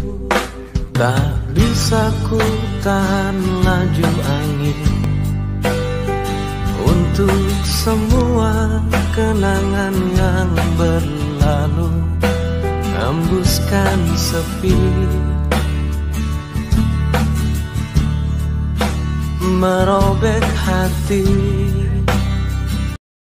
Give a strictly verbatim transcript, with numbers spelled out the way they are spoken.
tak bisa ku tahan laju angin. Untuk semua kenangan yang berlalu, hembuskan sepi, merobek hati.